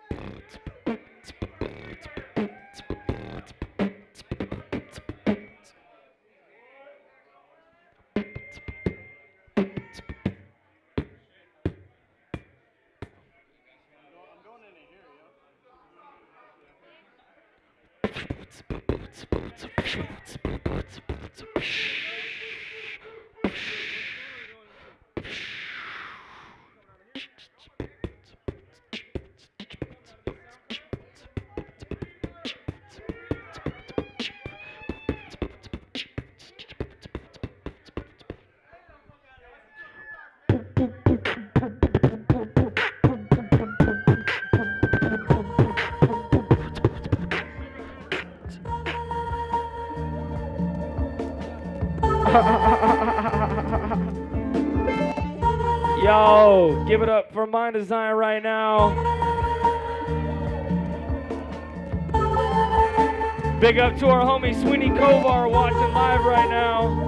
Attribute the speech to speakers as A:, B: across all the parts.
A: Yo, give it up for Mind Design right now. Big up to our homie Sweeney Kovar watching live right now.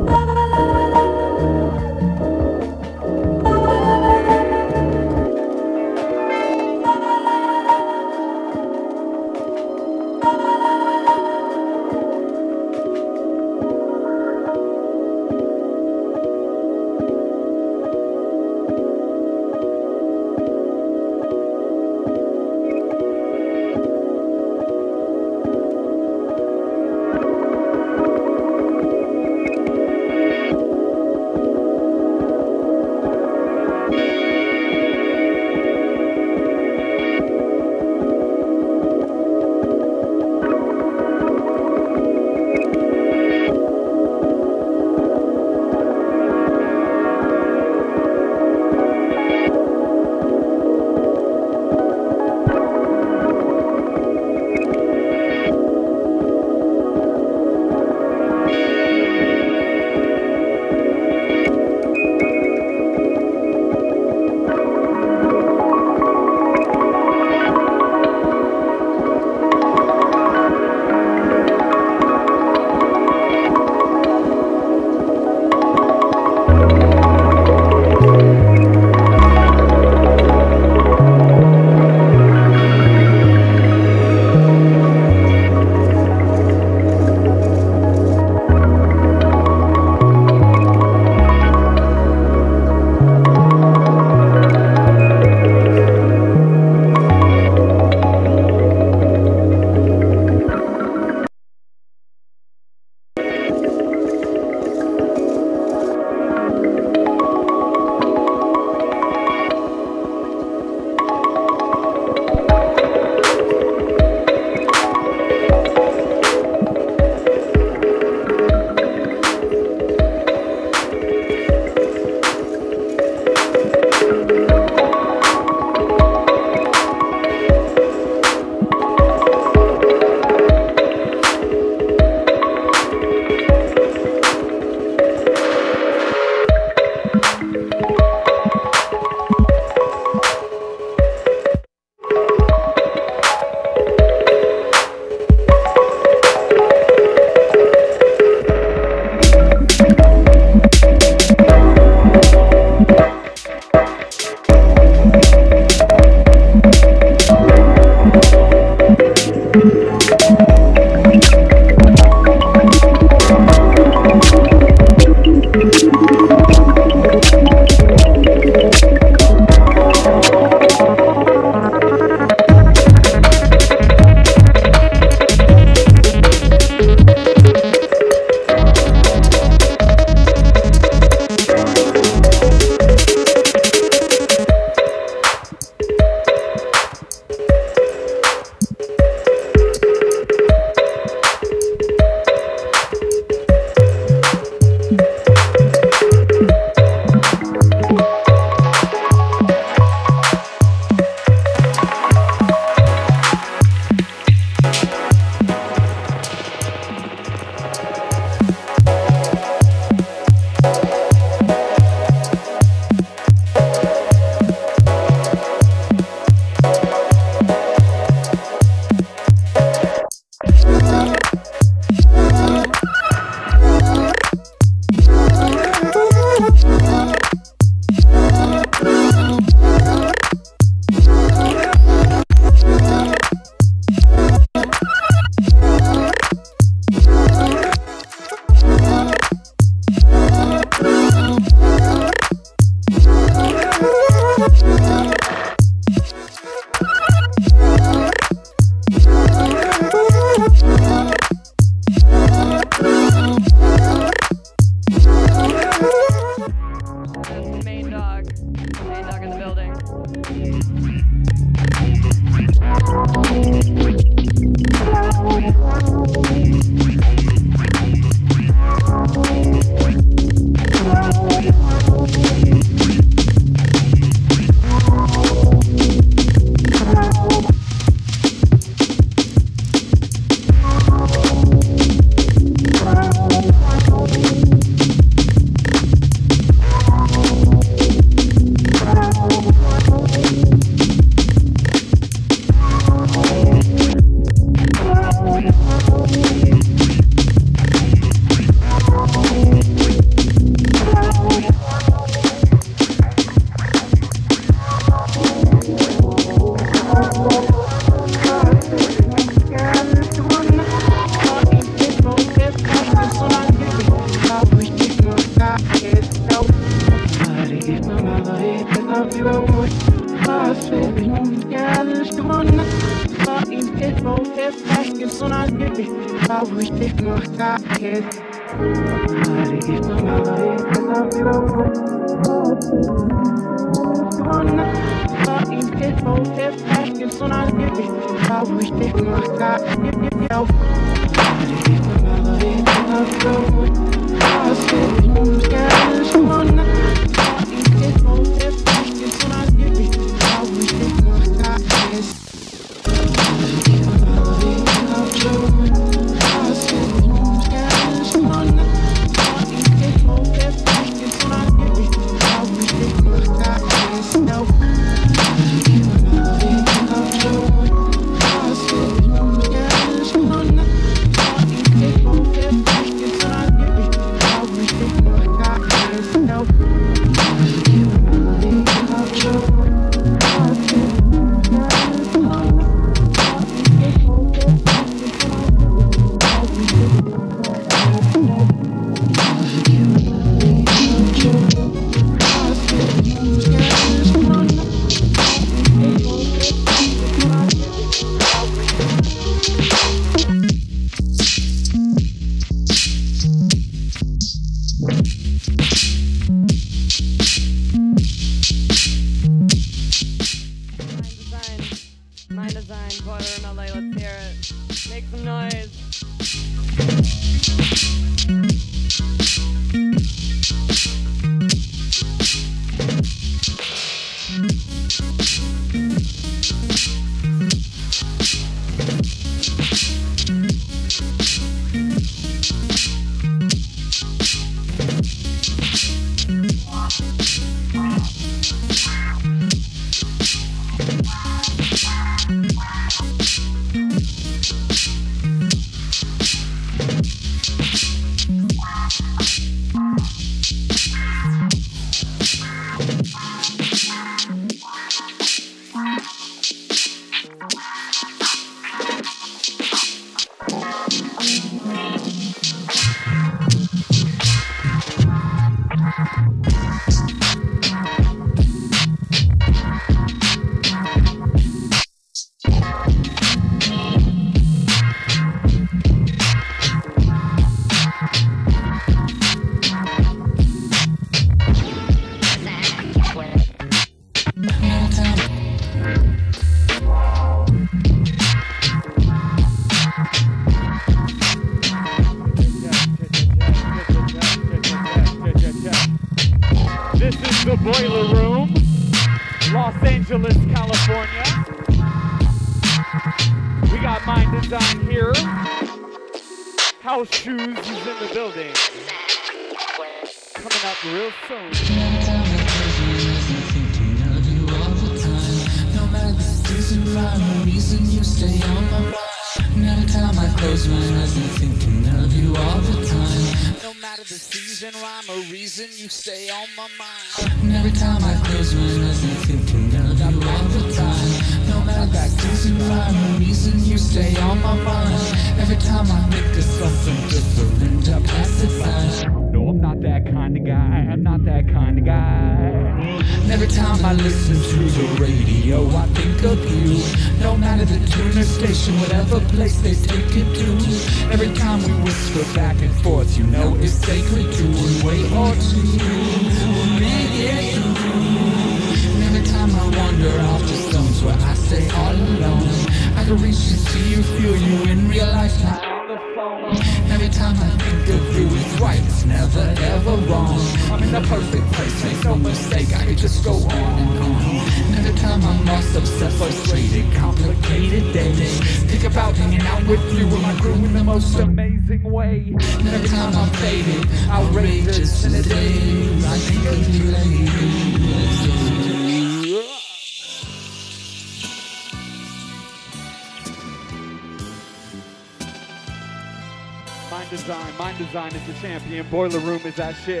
A: Design is the champion. Boiler Room is that shit.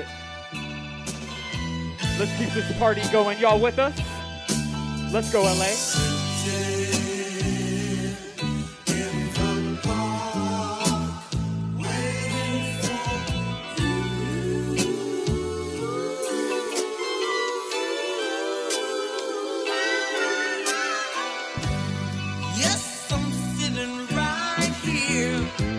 A: Let's keep this party going. Y'all with us? Let's go, LA.
B: Yes, I'm sitting right here.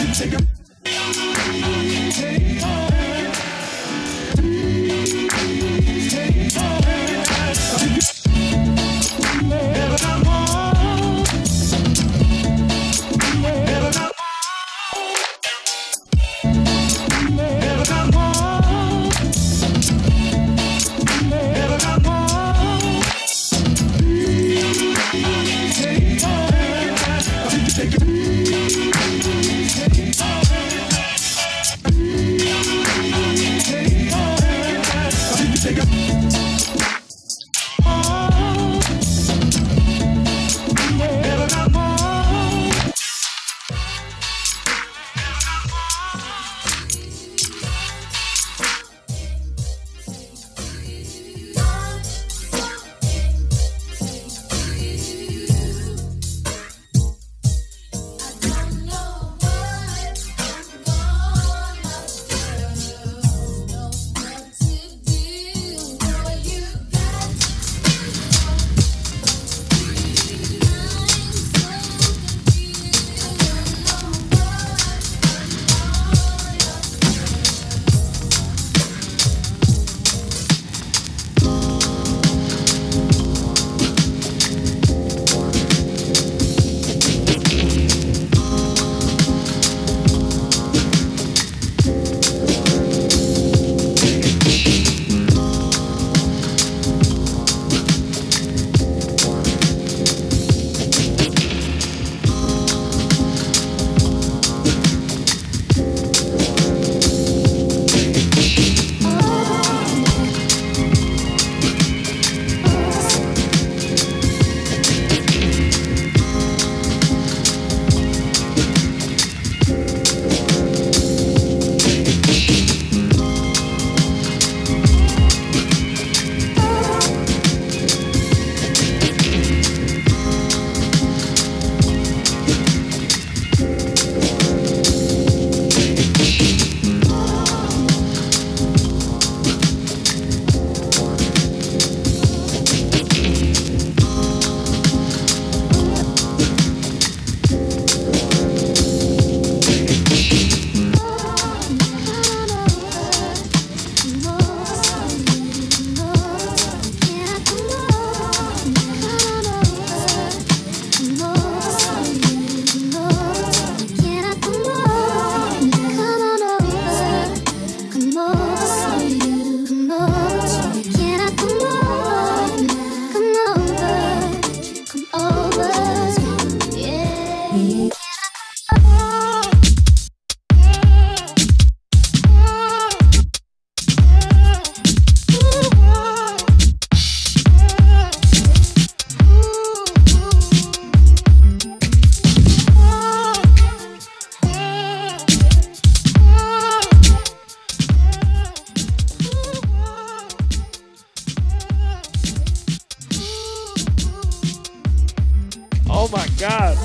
A: Oh my God.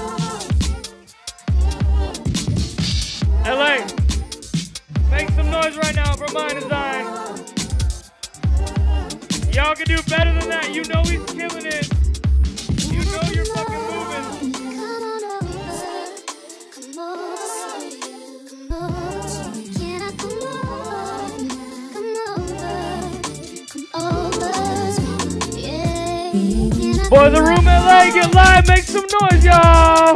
A: LA, make some noise right now for my design. Y'all can do better than that. You know he's killing it. You know you're fucking moving. For the room LA, get live, make some noise, y'all.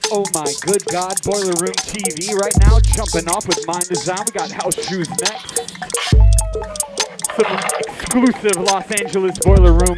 B: Oh my good God, Boiler Room TV right now, jumping off with Mind Design. We got House Shoes next. Some exclusive Los Angeles Boiler Room.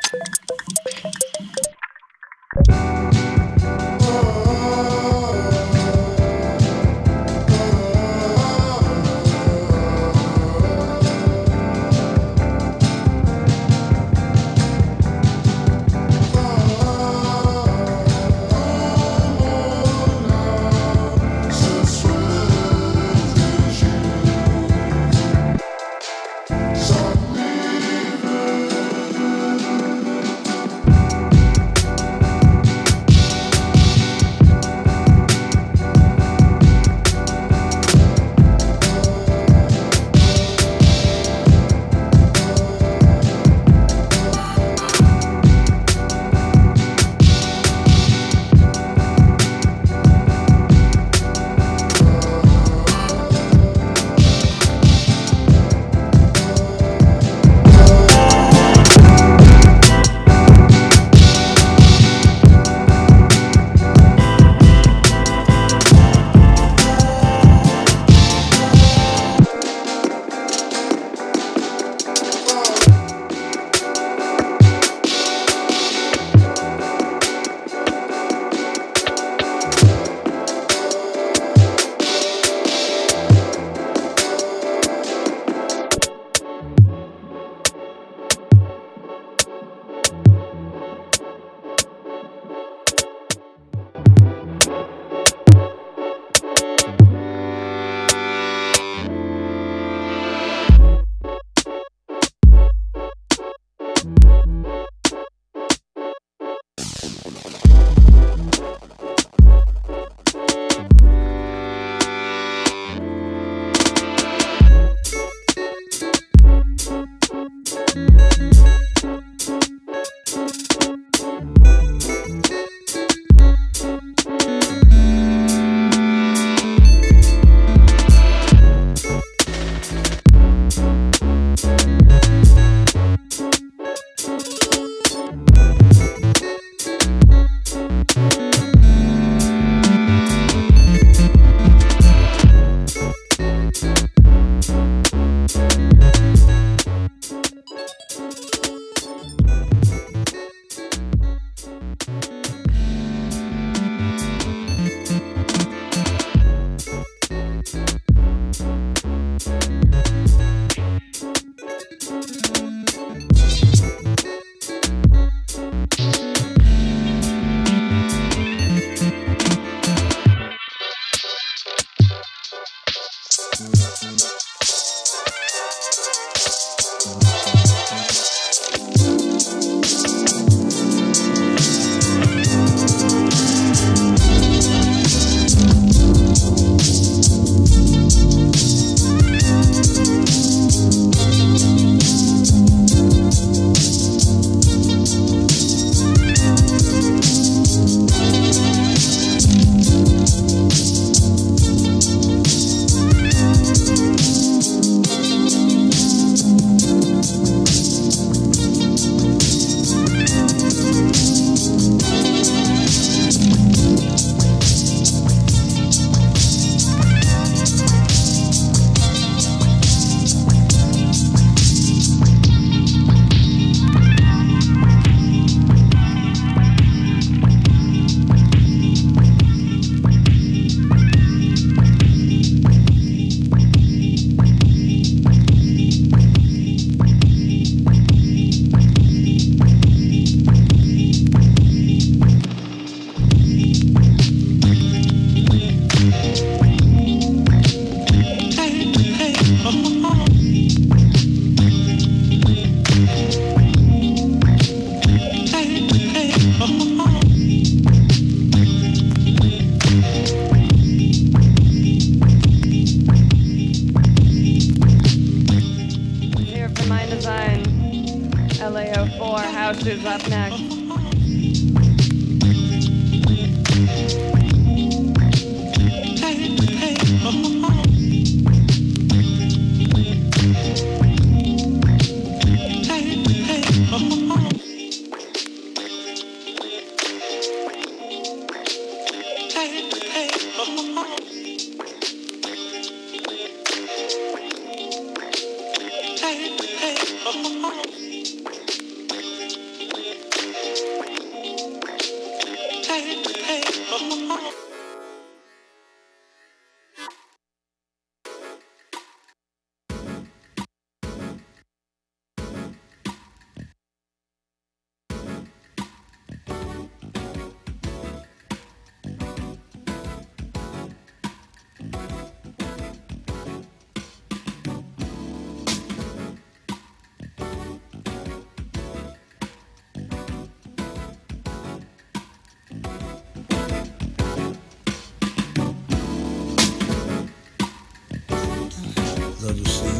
C: House is up next.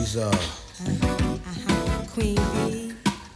C: is
D: Queen Bee.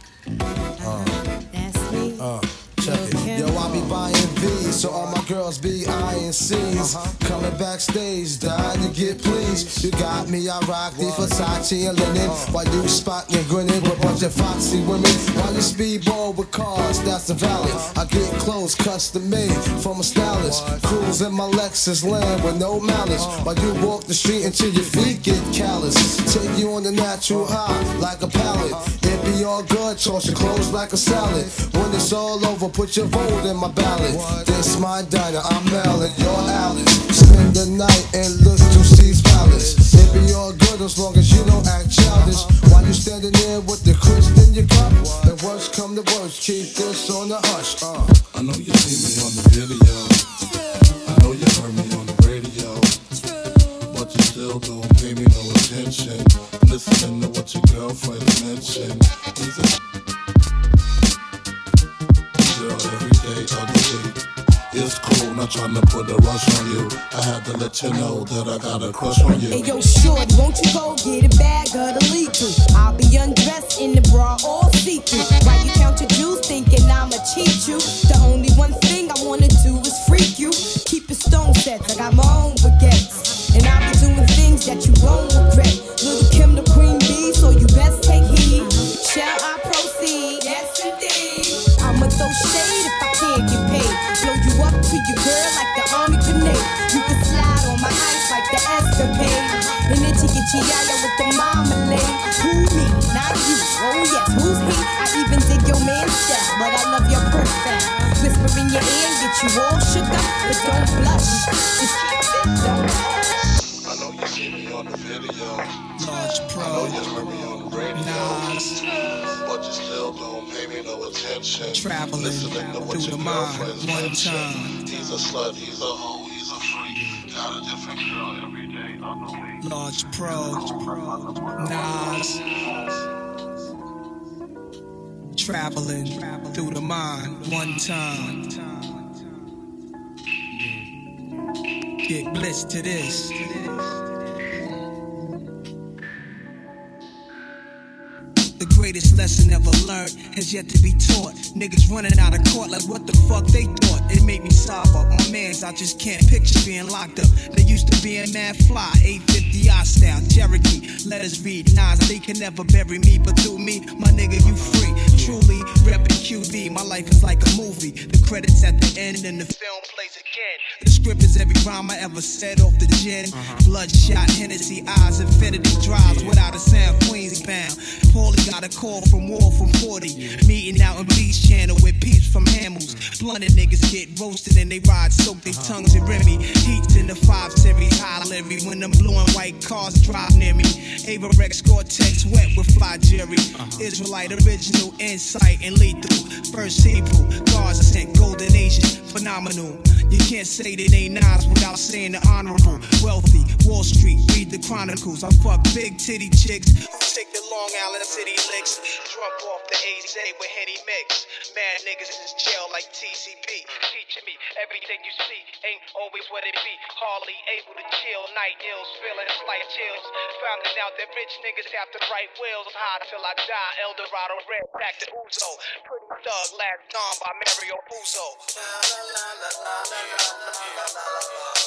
D: That's me.
C: Check it. Yo, I be buying V's, so all my girls be eyeing C's. Coming backstage, dying to get pleased. You got me, I rock the Versace and linen. While you spotting and grinning with a bunch of foxy women. While you speedball with cars, that's the valley. I get clothes custom made from a stylist. Cruise in my Lexus land with no malice. While you walk the street until your feet get callous. Take you on the natural high like a pallet. It be all good, toss your clothes like a salad. When it's all over, put your vote in my ballot. This my diner, I'm Mel and you're Alice. Spend the night and look to Steve's palace. It be all good as long as you don't act childish. While you standing there with the crisp in your cup. The worst come to worst, keep this on the hush.
E: I know you see me on the video. I know you heard me on the radio. But you still don't pay me no attention. Listening to what your girlfriend mentioned. Every day of the week. It's cool, not trying to put a rush on you. I had to let you know that I got a crush on you.
D: Hey yo, shorty, won't you go get a bag of the lethal? I'll be undressed in the bra all see-through. While you count your jewels thinking I'ma cheat you. The only one thing I wanna do is freak you. Keep your stone sets, I got my own baguettes. And I'll be doing things that you won't regret. Little Kim the Queen Bee, so you best take heed. Shall I proceed? Yes indeed. I'ma throw shade if I can't get paid. Blow you up to your girl like the army grenade. You can slide on my ice like the escapade. And then chiquichilla with the marmalade. Who me? Not you. Oh yes, who's he? I even dig your man's style, but I love your profile. Whisper in your ear, get you all shook up, but don't blush. Just keep it, don't blush.
E: I know you see me on the video.
F: Large
E: I
F: Pro.
E: know you heard me on the radio.
F: Nas.
E: But you still don't pay me no attention.
F: Traveling
E: Listening to what
F: through
E: your
F: the mind
E: girlfriend's
F: one
E: mentioned.
F: time.
E: He's a slut, he's a hoe, he's a freak. Got a different girl every day of the week.
F: Large Pro. Nas. Traveling through the mind one time. Get blitzed to this. The greatest lesson ever learned has yet to be taught. Niggas running out of court like what the fuck they thought. It made me sob up. My mans, I just can't picture being locked up. They used to be in mad fly, 850 I style, Cherokee. Let us read Nas, they can never bury me, but through me, my nigga, you free. Truly, reppin' QB, my life is like a movie. The credits at the end and the film plays again. The script is every rhyme I ever said off the gin. Bloodshot, Hennessy eyes, infinity drives without a sound, Queens bound. Paulie got a call from War from 40. Meeting out in Beach Channel with peeps from Hamels. Blunted niggas get roasted and they ride, soak their tongues in Remy. Heats in the 5 Series, high Larry. When them blue and white cars drive near me. Ava Rex Gore-Tex wet with fly Jerry. Israelite original insight and lethal. First Hebrew, God's sent golden Asian, phenomenal. You can't say that ain't Nas without saying the honorable. Wealthy, Wall Street, read the chronicles. I fuck big titty chicks who take the Long Island City licks. Drunk off the AZ with Henny mix. Mad niggas in jail like TCP. Teaching me everything you see ain't always what it be. Hardly able to chill, night ills, feeling slight chills. Finding out that rich niggas have to write wills. High till I die, Eldorado red, back to Uzo. Pretty Thug, last dawn by Mario Puzo.